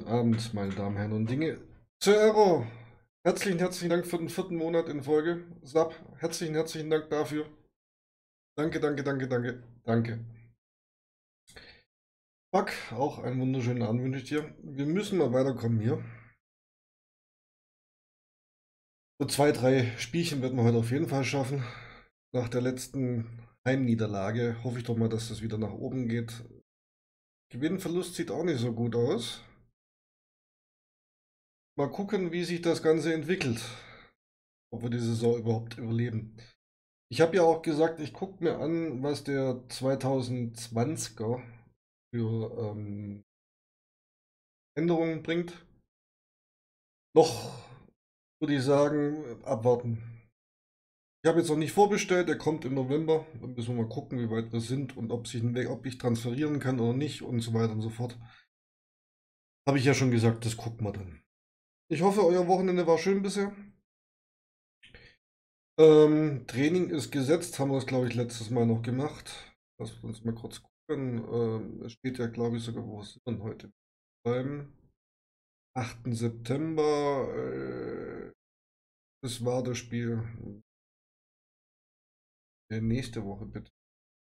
Abend, meine Damen, Herren und Dinge. Zero, herzlichen Dank für den vierten Monat in Folge. Sab, herzlichen Dank dafür. Danke, danke, danke, danke, danke. Fuck, auch einen wunderschönen Abend wünsche ich dir. Wir müssen mal weiterkommen hier. So zwei, drei Spielchen werden wir heute auf jeden Fall schaffen. Nach der letzten Heimniederlage hoffe ich doch mal, dass das wieder nach oben geht. Gewinnverlust sieht auch nicht so gut aus. Mal gucken, wie sich das Ganze entwickelt. Ob wir die Saison überhaupt überleben. Ich habe ja auch gesagt, ich gucke mir an, was der 2020er für Änderungen bringt. Noch würde ich sagen, abwarten. Ich habe jetzt noch nicht vorbestellt, der kommt im November. Dann müssen wir mal gucken, wie weit wir sind und ob ich transferieren kann oder nicht und so weiter und so fort. Habe ich ja schon gesagt, das gucken wir dann. Ich hoffe, euer Wochenende war schön bisher. Training ist gesetzt, haben wir es, glaube ich, letztes Mal noch gemacht. Lass uns mal kurz gucken. Es steht ja, glaube ich, sogar, wo ist es denn heute? Beim 8. September. Das war das Spiel. Nächste Woche bitte.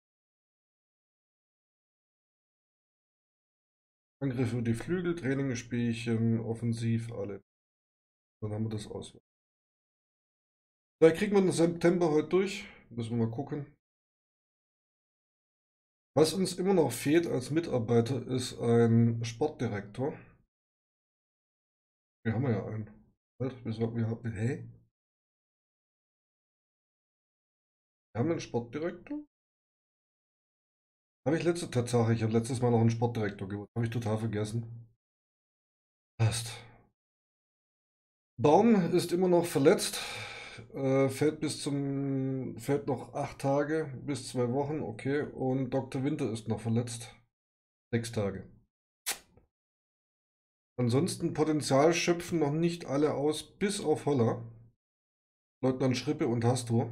Angriff über die Flügel, Trainingsspielchen, offensiv, alle. Dann haben wir das aus. Vielleicht kriegen wir den September heute durch. Müssen wir mal gucken. Was uns immer noch fehlt als Mitarbeiter ist ein Sportdirektor. Wir haben ja einen. Halt, hä? Wir haben einen Sportdirektor? Habe ich letzte Tatsache, ich habe letztes Mal noch einen Sportdirektor geholt. Habe ich total vergessen. Passt. Baum ist immer noch verletzt. Fällt noch 8 Tage bis 2 Wochen, okay. Und Dr. Winter ist noch verletzt. 6 Tage. Ansonsten Potenzial schöpfen noch nicht alle aus, bis auf Holler. Leutnant Schrippe und Hastur.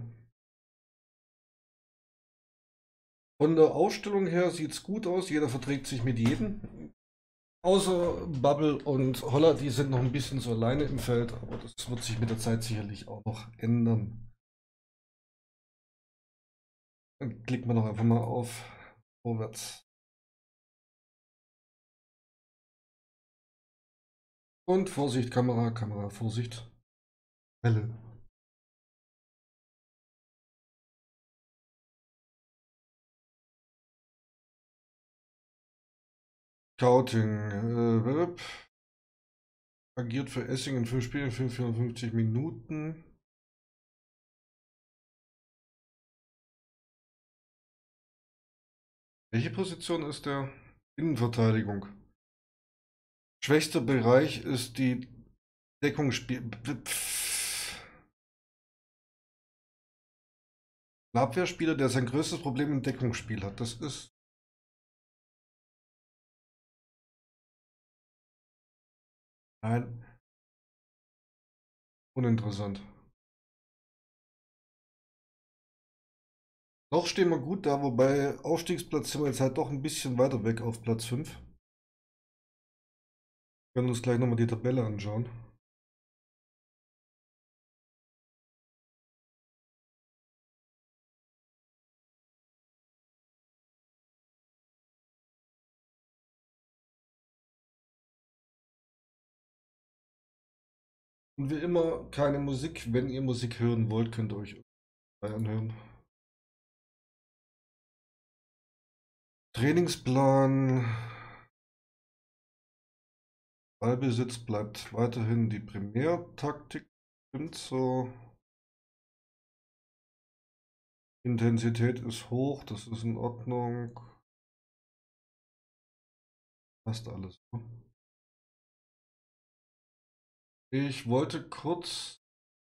Von der Aufstellung her sieht es gut aus. Jeder verträgt sich mit jedem. Außer Bubble und Holler, die sind noch ein bisschen so alleine im Feld, aber das wird sich mit der Zeit sicherlich auch noch ändern. Dann klicken wir doch einfach mal auf Vorwärts. Und Vorsicht, Kamera, Vorsicht. Welle. Scouting. Agiert für Essing in 5 Spielen, 54 Minuten. Welche Position ist der? Innenverteidigung. Schwächster Bereich ist die Deckungsspiel. Ein Abwehrspieler, der sein größtes Problem im Deckungsspiel hat. Das ist. Nein, uninteressant. Noch stehen wir gut da, wobei Aufstiegsplatz sind wir jetzt halt doch ein bisschen weiter weg auf Platz 5. Wir können uns gleich nochmal die Tabelle anschauen. Und wie immer, keine Musik. Wenn ihr Musik hören wollt, könnt ihr euch anhören. Trainingsplan. Ballbesitz bleibt weiterhin die Primärtaktik. Stimmt so. Intensität ist hoch, das ist in Ordnung. Passt alles. Ne? Ich wollte kurz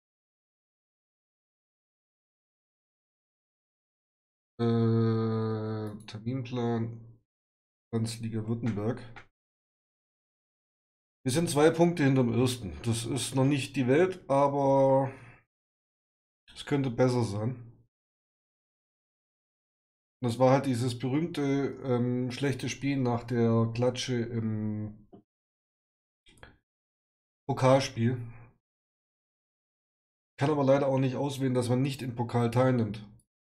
Terminplan Landesliga Württemberg. Wir sind 2 Punkte hinterm ersten. Das ist noch nicht die Welt, aber es könnte besser sein. Das war halt dieses berühmte schlechte Spiel nach der Klatsche im Pokalspiel. Kann aber leider auch nicht auswählen, dass man nicht im Pokal teilnimmt.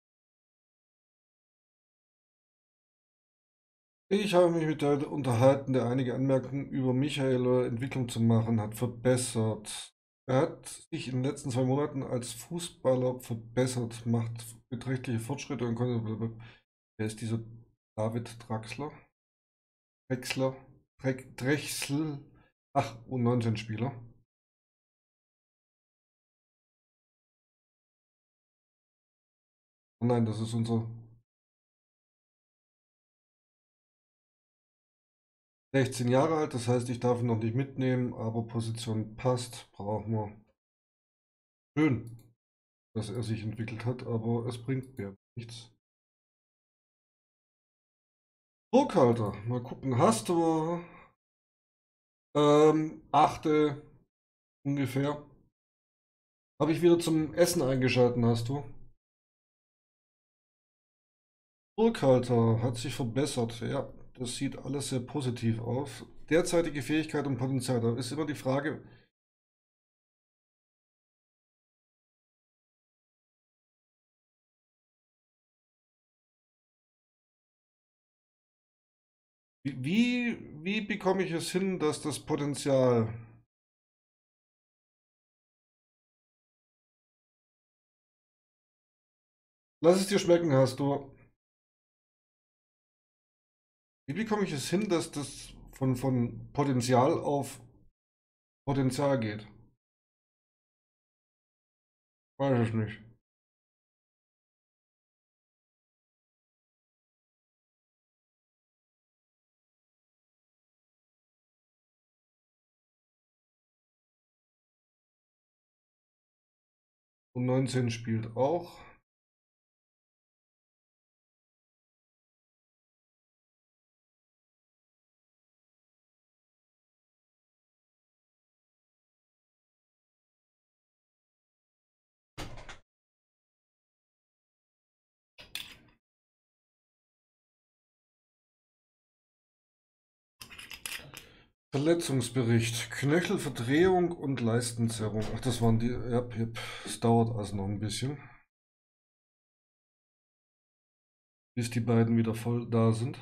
Ich habe mich mit der unterhalten, der einige Anmerkungen über Michael Entwicklung zu machen hat, verbessert. Er hat sich in den letzten 2 Monaten als Fußballer verbessert, macht beträchtliche Fortschritte und konnte. Wer ist dieser David Draxler? Drexler? Drechsel? Ach, U19-Spieler. Oh nein, das ist unser 16 Jahre alt, das heißt, ich darf ihn noch nicht mitnehmen, aber Position passt, brauchen wir. Schön, dass er sich entwickelt hat, aber es bringt mir nichts. Burkhalter, mal gucken, hast du achte ungefähr. Habe ich wieder zum Essen eingeschalten, hast du? Burkhalter hat sich verbessert, ja, das sieht alles sehr positiv aus. Derzeitige Fähigkeit und Potenzial, da ist immer die Frage, wie bekomme ich es hin, dass das Potenzial. Lass es dir schmecken, hast du. Wie bekomme ich es hin, dass das von Potenzial auf Potenzial geht? Weiß ich nicht. Und 19 spielt auch. Verletzungsbericht. Knöchelverdrehung und Leistenzerrung. Ach, das waren die. Ja, es dauert also noch ein bisschen, bis die beiden wieder voll da sind.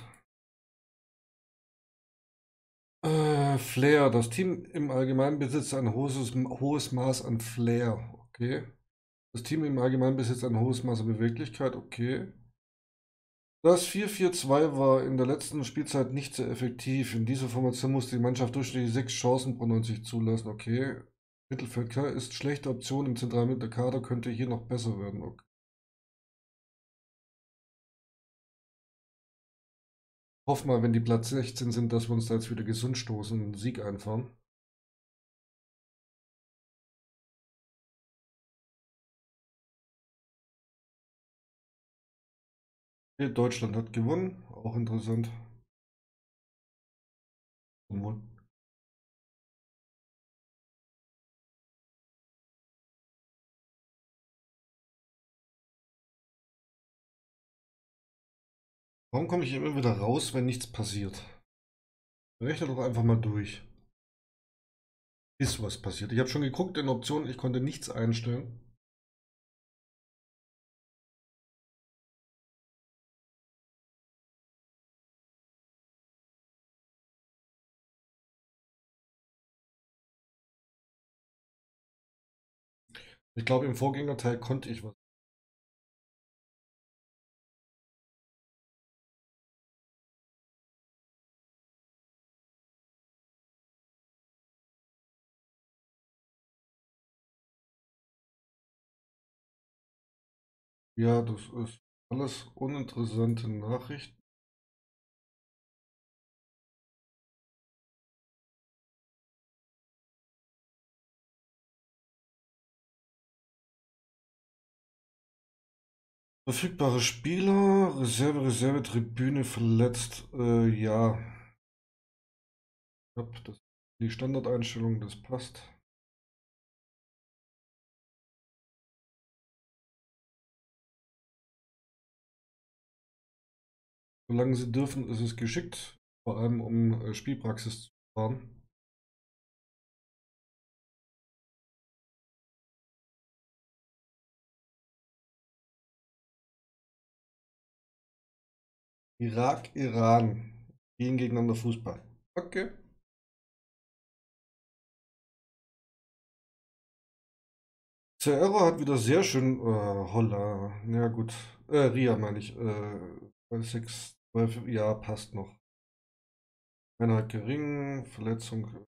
Flair. Das Team im Allgemeinen besitzt ein hohes Maß an Flair. Okay. Das Team im Allgemeinen besitzt ein hohes Maß an Beweglichkeit. Okay. Das 4-4-2 war in der letzten Spielzeit nicht sehr effektiv. In dieser Formation musste die Mannschaft durchschnittlich 6 Chancen pro 90 zulassen. Okay. Mittelfeldkader ist schlechte Option im zentralen Mittelkader, könnte hier noch besser werden. Okay. Hoff mal, wenn die Platz 16 sind, dass wir uns da jetzt wieder gesund stoßen und einen Sieg einfahren. Okay, Deutschland hat gewonnen, auch interessant. Warum komme ich immer wieder raus, wenn nichts passiert? Rechne doch einfach mal durch. Ist was passiert. Ich habe schon geguckt in Optionen, ich konnte nichts einstellen. Ich glaube, im Vorgängerteil konnte ich was. Ja, das ist alles uninteressante Nachrichten. Verfügbare Spieler, Reserve-Tribüne verletzt. Ja, ich hab das, die Standardeinstellung, das passt. Solange sie dürfen, ist es geschickt, vor allem um Spielpraxis zu fahren. Irak, Iran gehen gegeneinander Fußball. Okay. Cerro hat wieder sehr schön, Holla, ja gut, Ria meine ich, 6, 12, ja, passt noch. Einheit gering, Verletzung.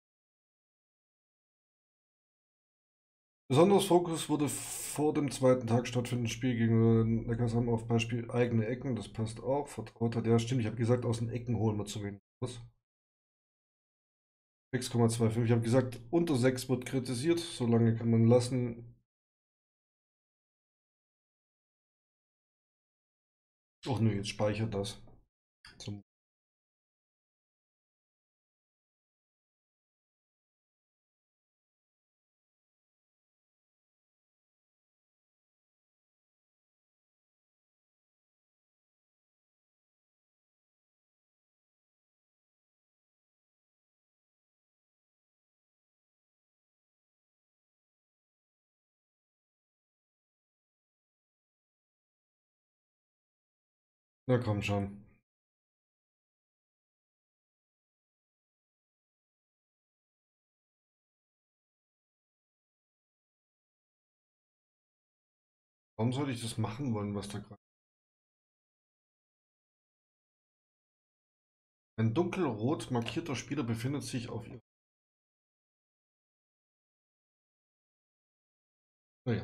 Besonderes Fokus wurde vor dem zweiten Tag stattfindenden Spiel gegen Neckarsulm auf Beispiel eigene Ecken, das passt auch. Vertrauter, ja stimmt, ich habe gesagt, aus den Ecken holen wir zu wenig. Was? 6,25. Ich habe gesagt, unter 6 wird kritisiert, solange kann man lassen. Ach nö, jetzt speichert das. Zum Na komm schon. Warum soll ich das machen wollen, was da gerade. Ein dunkelrot markierter Spieler befindet sich auf ihr. Naja.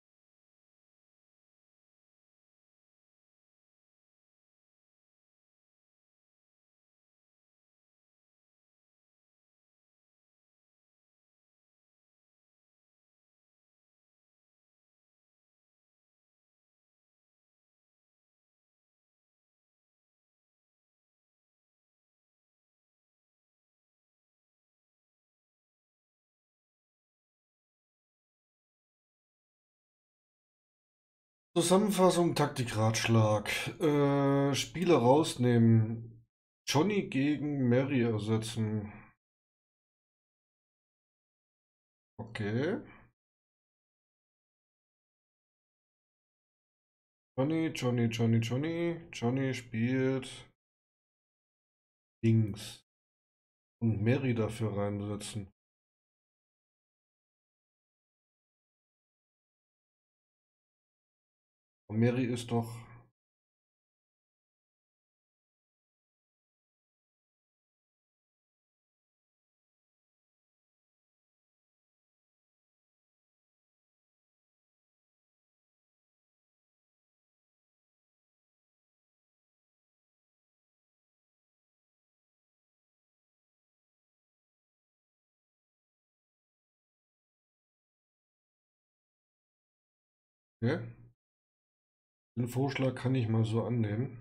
Zusammenfassung, Taktikratschlag. Spieler rausnehmen. Johnny gegen Mary ersetzen. Okay. Johnny spielt links. Und Mary dafür reinsetzen. Und Mary ist doch. Okay. Den Vorschlag kann ich mal so annehmen.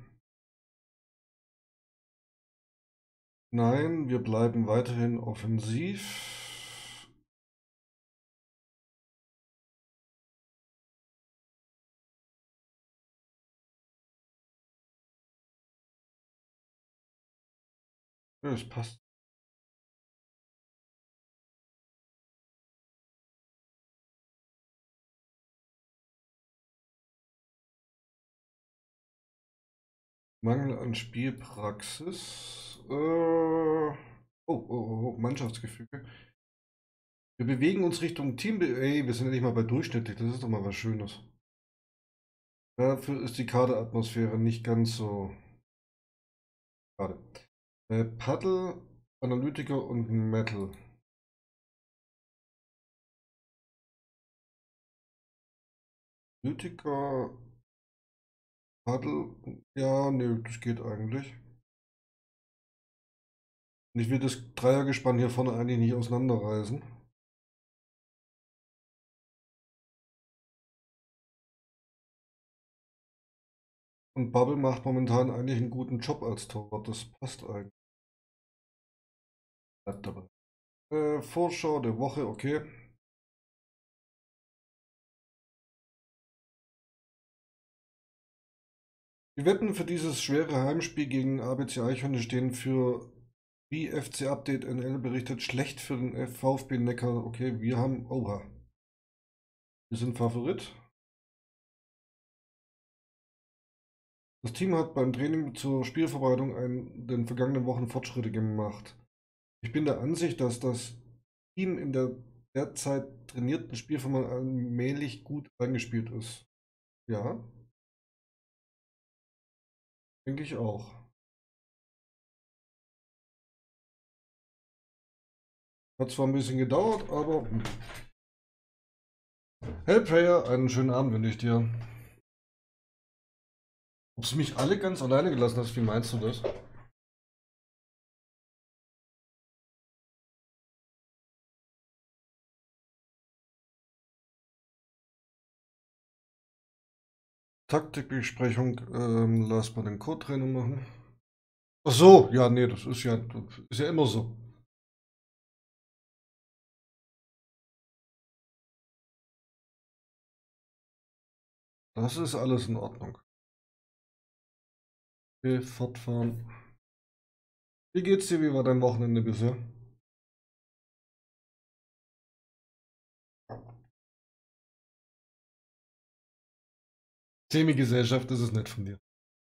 Nein, wir bleiben weiterhin offensiv. Ja, es passt. Mangel an Spielpraxis. Mannschaftsgefüge. Wir bewegen uns Richtung Team. Ey, wir sind ja nicht mal bei durchschnittlich. Das ist doch mal was Schönes. Dafür ist die Kaderatmosphäre nicht ganz so. Schade. Paddle, Analytiker und Metal. Analytiker, Paddle. Ja, nö, das geht eigentlich. Und ich will das Dreiergespann hier vorne eigentlich nicht auseinanderreißen. Und Bubble macht momentan eigentlich einen guten Job als Torwart. Das passt eigentlich. Bleibt dabei. Vorschau der Woche, okay. Die Wetten für dieses schwere Heimspiel gegen ABC Eichhörnche stehen für, wie FC Update NL berichtet, schlecht für den VfB Neckar. Okay, wir haben, oha, wir sind Favorit. Das Team hat beim Training zur Spielvorbereitung in den vergangenen Wochen Fortschritte gemacht. Ich bin der Ansicht, dass das Team in der derzeit trainierten Spielform allmählich gut eingespielt ist. Ja, denke ich auch. Hat zwar ein bisschen gedauert, aber hey Prayer, einen schönen Abend wünsche ich dir. Ob sie mich alle ganz alleine gelassen hast, wie meinst du das? Taktikbesprechung, lass mal den Code-Trainer machen. Ach so, ja, nee, das ist ja immer so. Das ist alles in Ordnung. Okay, fortfahren. Wie geht's dir? Wie war dein Wochenende bisher? Semi-Gesellschaft, das ist nett von dir.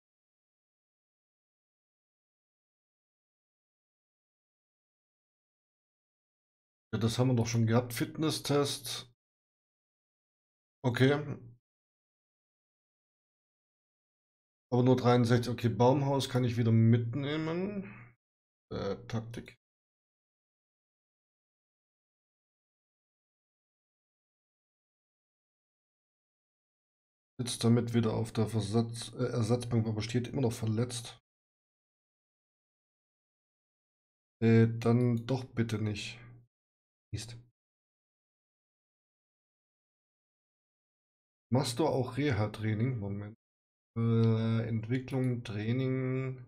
Ja, das haben wir doch schon gehabt. Fitnesstest. Okay, aber nur 63. Okay, Baumhaus kann ich wieder mitnehmen. Taktik. Sitzt damit wieder auf der Ersatzbank, aber steht immer noch verletzt. Dann doch bitte nicht. Mist. Machst du auch Reha-Training? Moment. Entwicklung, Training.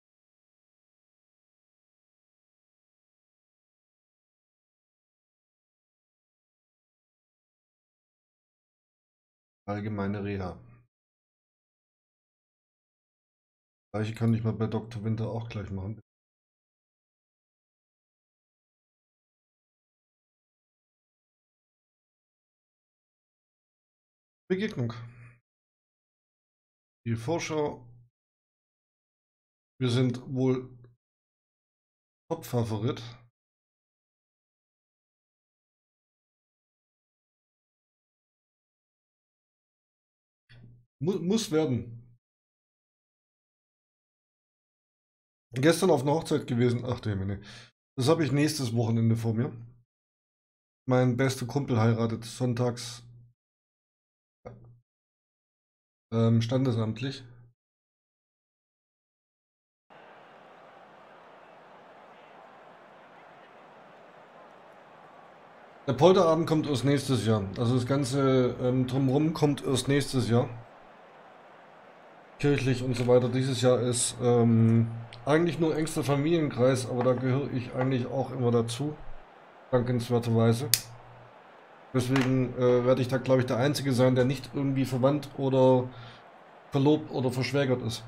Allgemeine Reha. Gleiche kann ich mal bei Dr. Winter auch gleich machen. Begegnung. Die Vorschau. Wir sind wohl Top-Favorit. Muss werden. Gestern auf einer Hochzeit gewesen. Ach du Himmel. Das habe ich nächstes Wochenende vor mir. Mein bester Kumpel heiratet sonntags standesamtlich. Der Polterabend kommt erst nächstes Jahr. Also das ganze Drumherum kommt erst nächstes Jahr. Kirchlich und so weiter. Dieses Jahr ist eigentlich nur engster Familienkreis, aber da gehöre ich eigentlich auch immer dazu. Dankenswerterweise. Deswegen werde ich da, glaube ich, der Einzige sein, der nicht irgendwie verwandt oder verlobt oder verschwägert ist.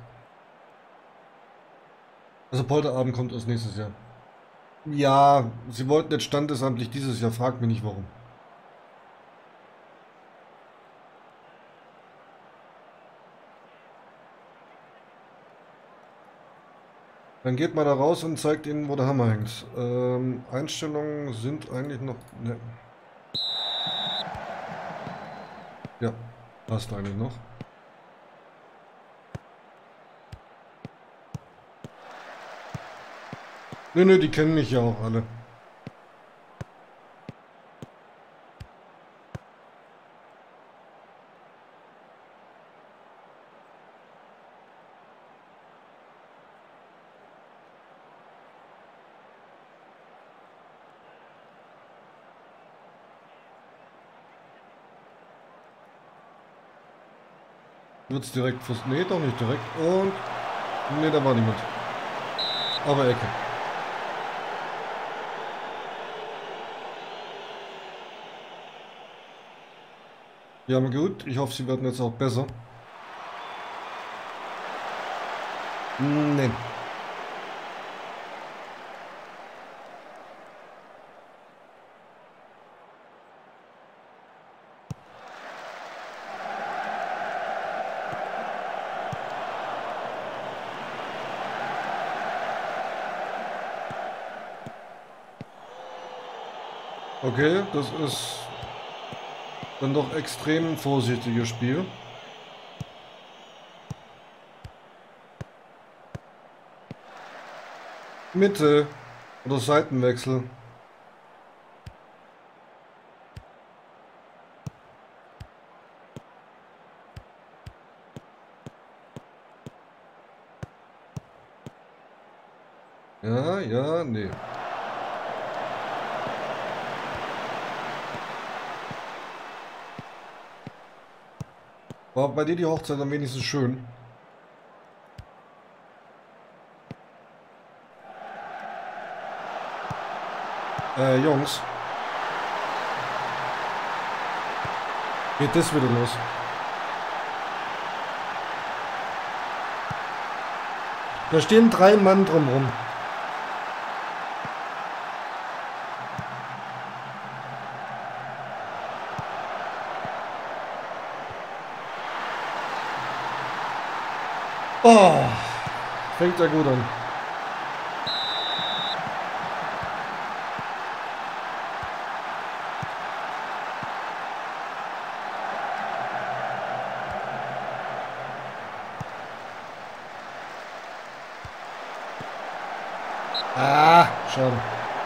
Also Polterabend kommt erst nächstes Jahr. Ja, sie wollten jetzt standesamtlich dieses Jahr, fragt mich nicht warum. Dann geht mal da raus und zeigt ihnen, wo der Hammer hängt. Einstellungen sind eigentlich noch. Ne, ja, passt eigentlich noch. Ne, die kennen mich ja auch alle. Wird's direkt fürs. Ne, doch nicht direkt. Und. Ne, da war niemand. Aber Ecke. Ja, aber gut. Ich hoffe, sie werden jetzt auch besser. Ne. Okay, das ist dann doch extrem vorsichtiges Spiel. Mitte oder Seitenwechsel. Ja, ja, nee. War bei dir die Hochzeit am wenigsten schön? Jungs, geht das wieder los? Da stehen 3 Mann drumrum. Oh, fängt ja gut an. Ah, schade.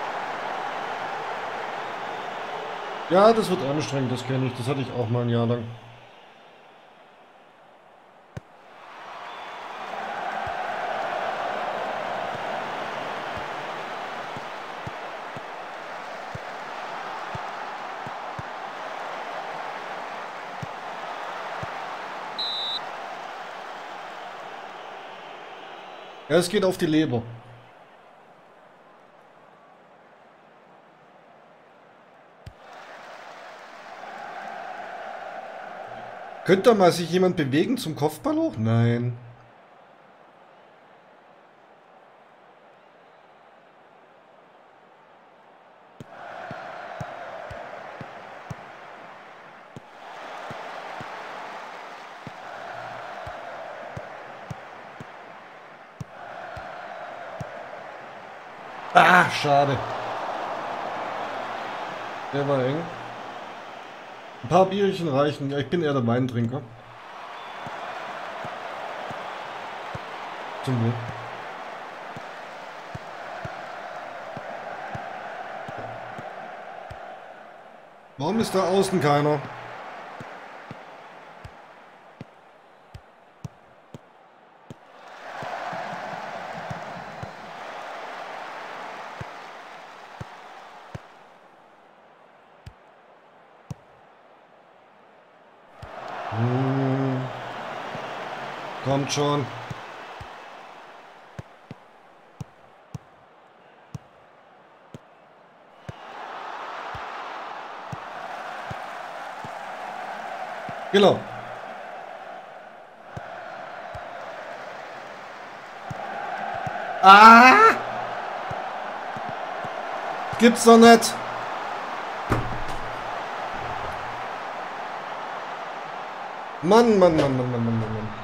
Ja, das wird anstrengend, das kenne ich. Das hatte ich auch mal ein Jahr lang. Ja, es geht auf die Leber. Könnte da mal sich jemand bewegen zum Kopfball hoch? Nein. Ah, schade. Der war eng. Ein paar Bierchen reichen. Ja, ich bin eher der Weintrinker. Zum Wohl. Warum ist da außen keiner? Kommt schon. Genau. Ah! Gibt's doch nicht. Mann, Mann, Mann, Mann, Mann, Mann, Mann, Mann.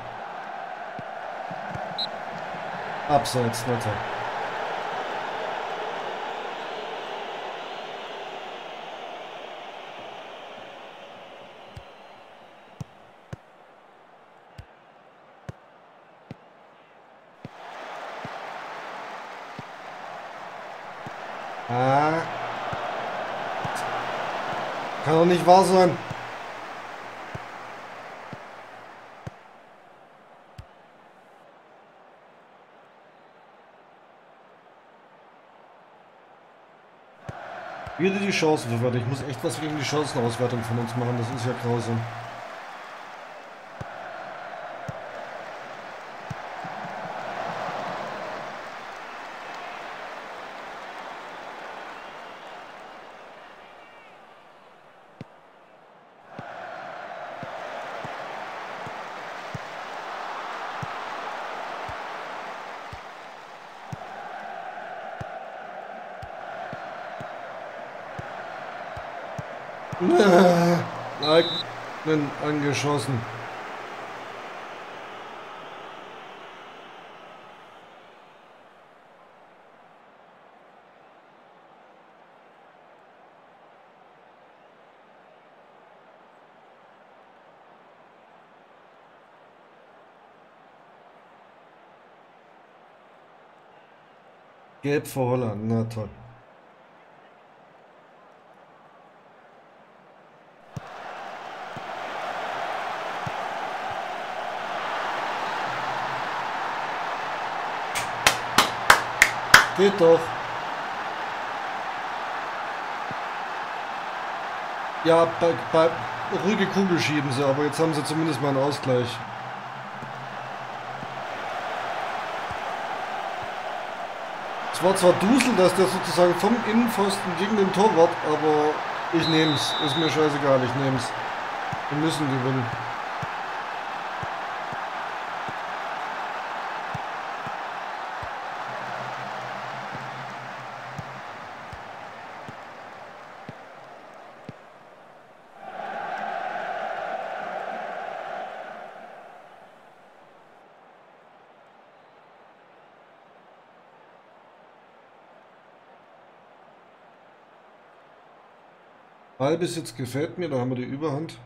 Abseits, Leute. Ah. Kann doch nicht wahr sein. Wieder die Chancenverwertung. Ich muss echt was gegen die Chancenauswertung von uns machen. Das ist ja grausam. Eigenen angeschossen. Gelb für Holland, na toll. Geht doch. Ja, bei ruhige Kugel schieben sie, aber jetzt haben sie zumindest mal einen Ausgleich. Es war zwar Dusel, dass der sozusagen vom Innenpfosten gegen den Torwart, aber ich nehme es. Ist mir scheißegal, ich nehme es. Wir müssen gewinnen. Ballbesitz gefällt mir, da haben wir die Überhand.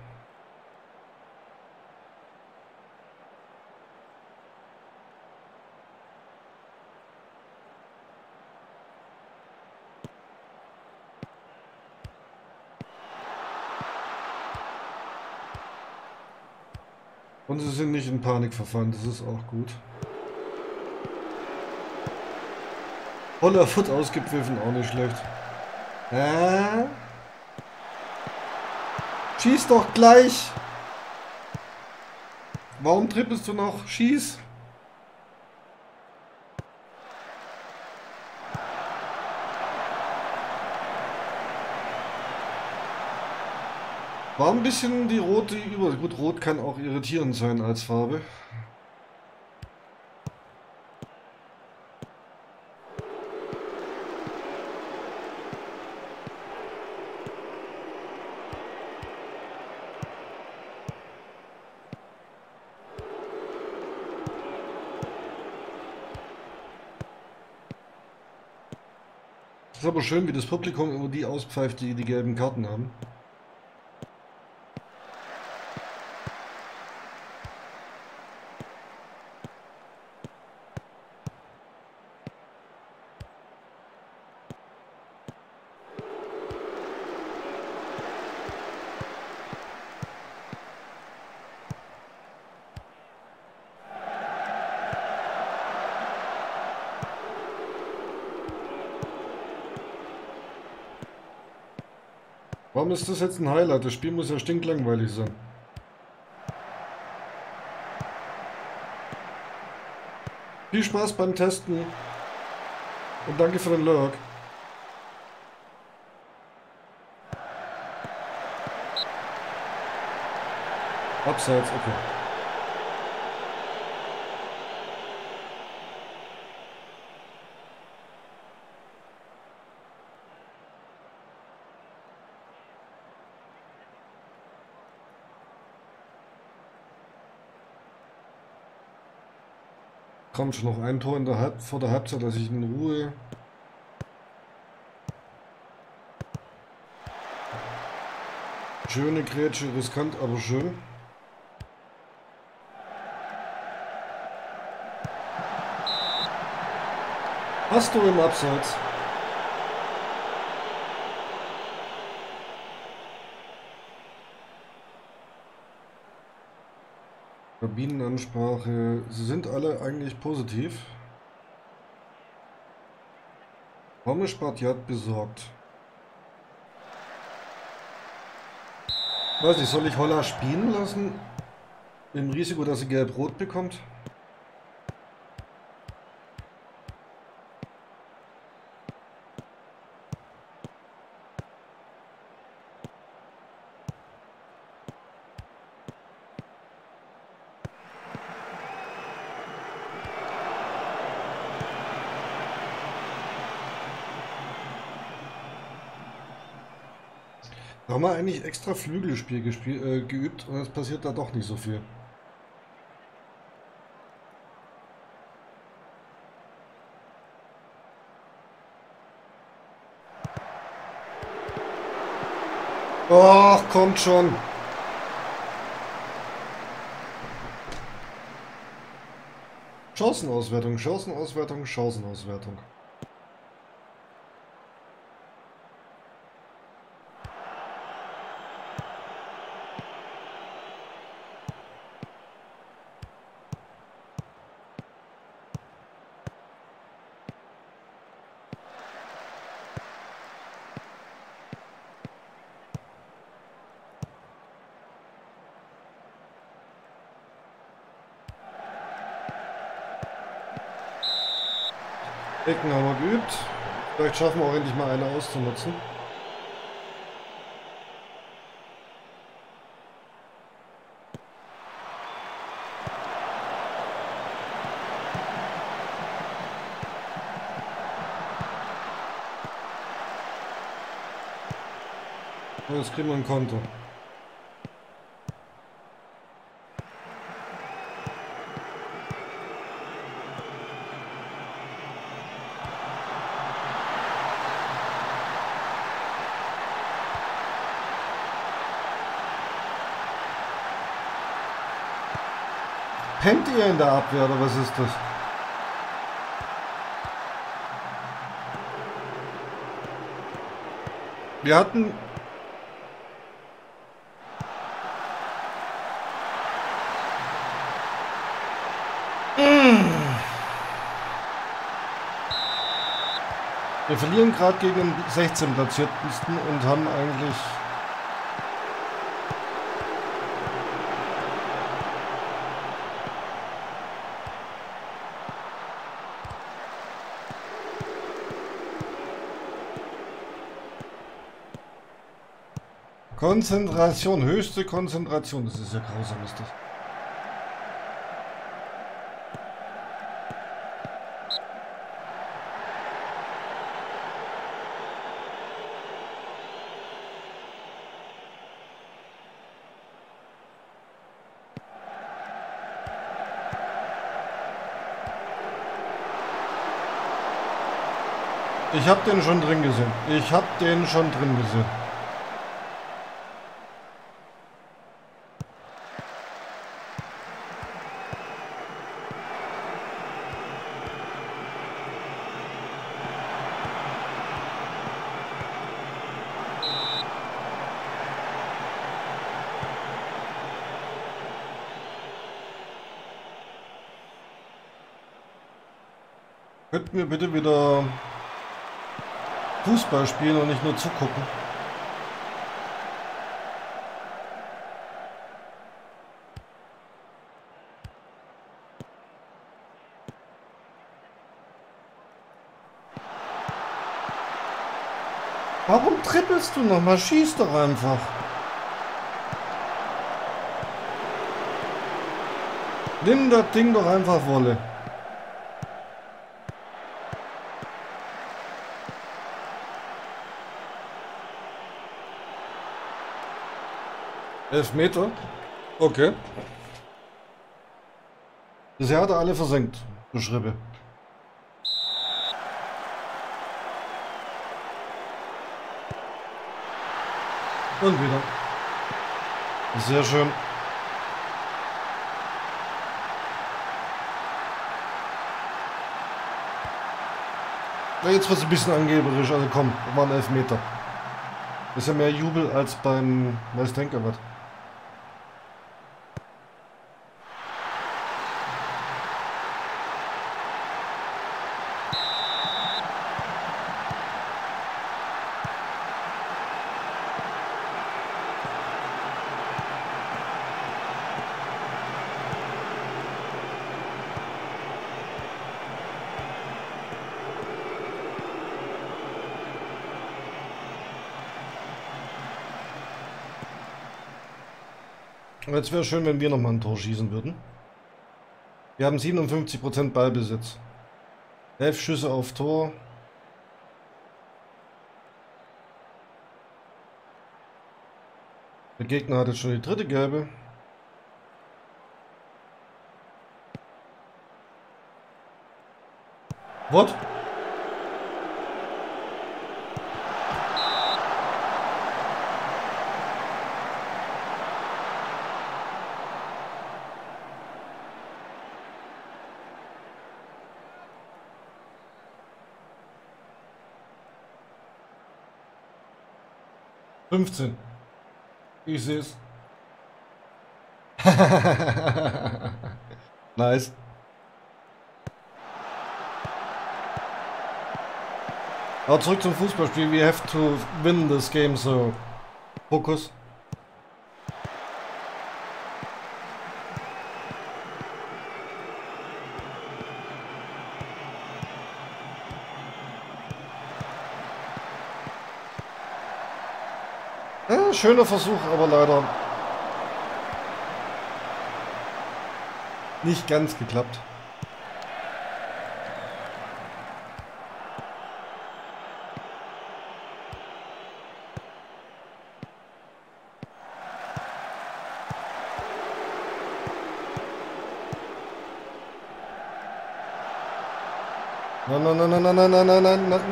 Und sie sind nicht in Panik verfallen, das ist auch gut. Holler wird ausgepfiffen, auch nicht schlecht. Schieß doch gleich! Warum trippelst du noch? Schieß! War ein bisschen die rote über. Gut, rot kann auch irritierend sein als Farbe. Das ist aber schön, wie das Publikum immer die auspfeift, die die gelben Karten haben. Warum ist das jetzt ein Highlight? Das Spiel muss ja stinklangweilig sein. Viel Spaß beim Testen. Und danke für den Lurk. Abseits, okay. Kommt schon noch ein Tor in der vor der Halbzeit, dass ich in Ruhe. Schöne Grätsche, riskant, aber schön. Hast du im Abseits? Kabinenansprache, sie sind alle eigentlich positiv. Ramesh Bhatia besorgt. Weiß nicht, soll ich Holla spielen lassen? Im Risiko, dass sie gelb-rot bekommt? Da haben wir eigentlich extra Flügelspiel geübt und es passiert da doch nicht so viel. Och, kommt schon. Chancenauswertung, Chancenauswertung, Chancenauswertung. Ecken haben wir geübt. Vielleicht schaffen wir auch endlich mal eine auszunutzen. Und jetzt kriegen wir ein Konto. Pennt ihr in der Abwehr oder was ist das? Wir hatten... Wir verlieren gerade gegen den 16. Platzierten und haben eigentlich... Konzentration, höchste Konzentration. Das ist ja grausam, ist das. Ich habe den schon drin gesehen. Ich habe den schon drin gesehen. Könnten wir bitte wieder Fußball spielen und nicht nur zugucken? Warum trippelst du noch mal? Schieß doch einfach. Nimm das Ding doch einfach Wolle. Elfmeter? Okay. Bisher hat er alle versenkt. Du Schrippe. Und wieder. Sehr schön. Ja, jetzt wird es ein bisschen angeberisch. Also komm, das waren 11 Meter. Das ist ja mehr Jubel als beim Weißdenker was. Jetzt wäre schön, wenn wir nochmal ein Tor schießen würden. Wir haben 57% Ballbesitz. 11 Schüsse auf Tor. Der Gegner hat jetzt schon die dritte gelbe. What? ...15. Ich sehe es. Nice. Aber zurück zum Fußballspiel. We have to win this game, so... Fokus. Ja, schöner Versuch, aber leider nicht ganz geklappt. Nein, nein, nein, nein, nein, nein, nein, nein, nein.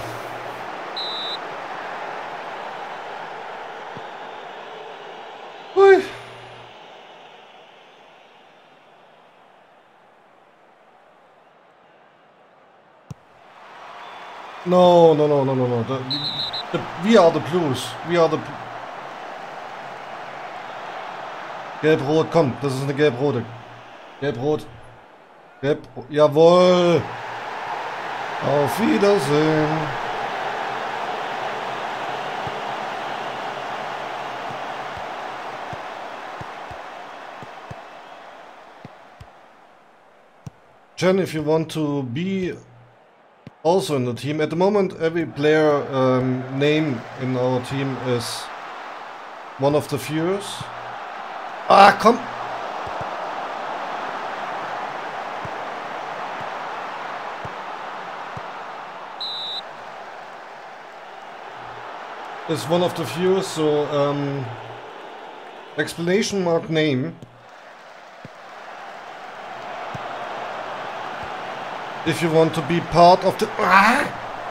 Hui. No, no, no, no, no, no. We are the Blues. We are the... Gelb-Rot, komm, das ist eine Gelb-Rote. Gelb-Rot. Gelb... Jawohl. Auf Wiedersehen. Jen, if you want to be also in the team, at the moment every player name in our team is one of the viewers. Ah, komm! Is one of the viewers, so explanation mark name. If you want to be part of the... Ah!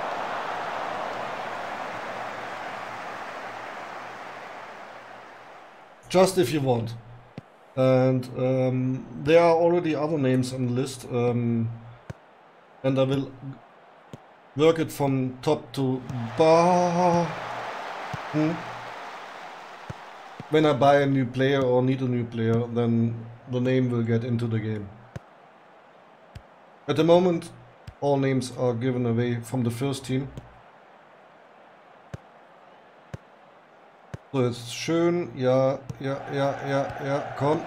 Just if you want. And there are already other names on the list. And I will work it from top to bottom. When I buy a new player or need a new player, then the name will get into the game. At the moment, all names are given away from the first team. So, jetzt schön. Ja, ja, ja, ja, ja, komm.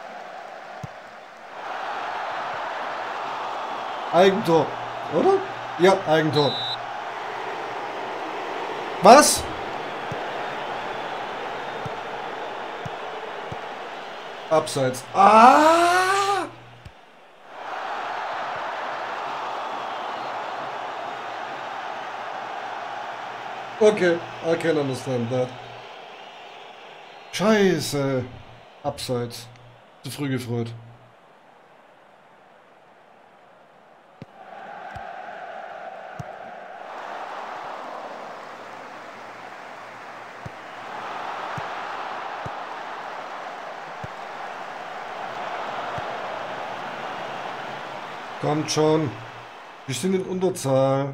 Eigentor, oder? Ja, Eigentor. Was? Abseits. Ah! Okay, I can understand that. Scheiße. Abseits. Zu früh gefreut. Kommt schon. Wir sind in Unterzahl.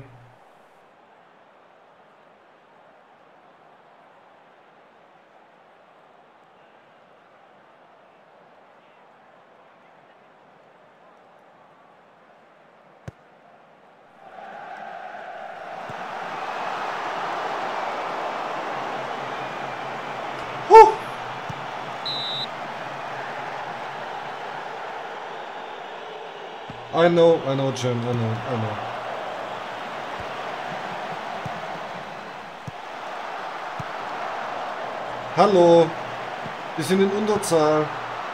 I know, Jim, I know. Hallo, wir sind in Unterzahl.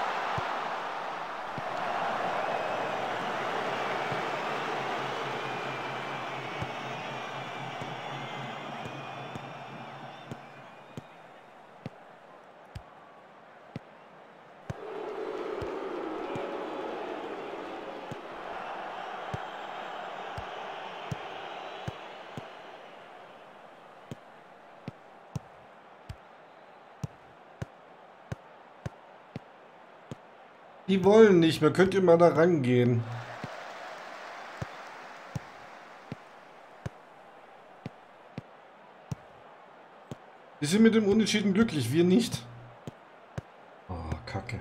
Die wollen nicht mehr. Könnt ihr mal da rangehen? Die sind mit dem Unentschieden glücklich, wir nicht. Oh, Kacke.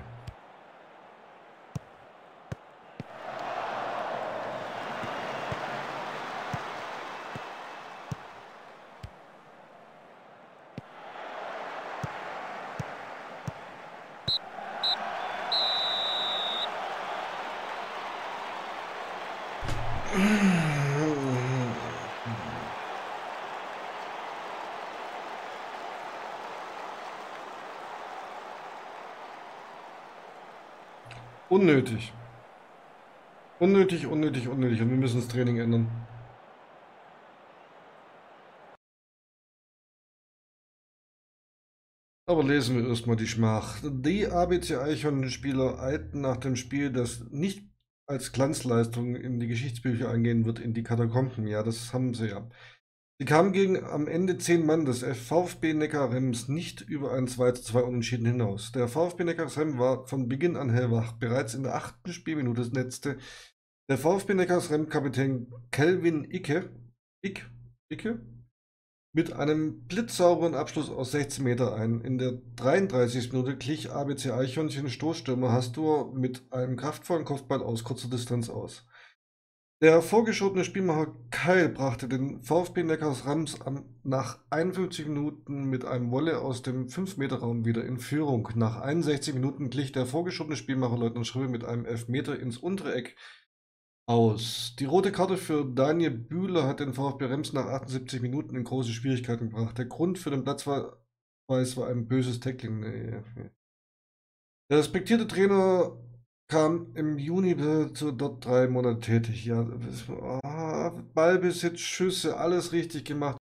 Unnötig. Unnötig, unnötig, unnötig. Und wir müssen das Training ändern. Aber lesen wir erstmal die Schmach. Die ABC Eichhorn-Spieler eilten nach dem Spiel, das nicht als Glanzleistung in die Geschichtsbücher eingehen wird, in die Katakomben. Ja, das haben sie ja. Sie kamen gegen am Ende 10 Mann des VfB Neckarrems nicht über ein 2:2 Unentschieden hinaus. Der VfB Neckarrems war von Beginn an hellwach. Bereits in der 8. Spielminute netzte der VfB Neckarrems-Kapitän Kelvin Icke mit einem blitzsauberen Abschluss aus 16 Meter ein. In der 33. Minute glich ABC Eichhörnchen Stoßstürmer Hastur mit einem kraftvollen Kopfball aus kurzer Distanz aus. Der vorgeschobene Spielmacher Keil brachte den VfB Neckarrems nach 51 Minuten mit einem Volley aus dem 5-Meter-Raum wieder in Führung. Nach 61 Minuten glich der vorgeschobene Spielmacher Leutnant Schröbe mit einem Elfmeter ins untere Eck aus. Die rote Karte für Daniel Bühler hat den VfB Rems nach 78 Minuten in große Schwierigkeiten gebracht. Der Grund für den Platzverweis war ein böses Tackling. Nee. Der respektierte Trainer kam im Juni dort 3 Monate tätig. Ja, Ballbesitz, Schüsse, alles richtig gemacht.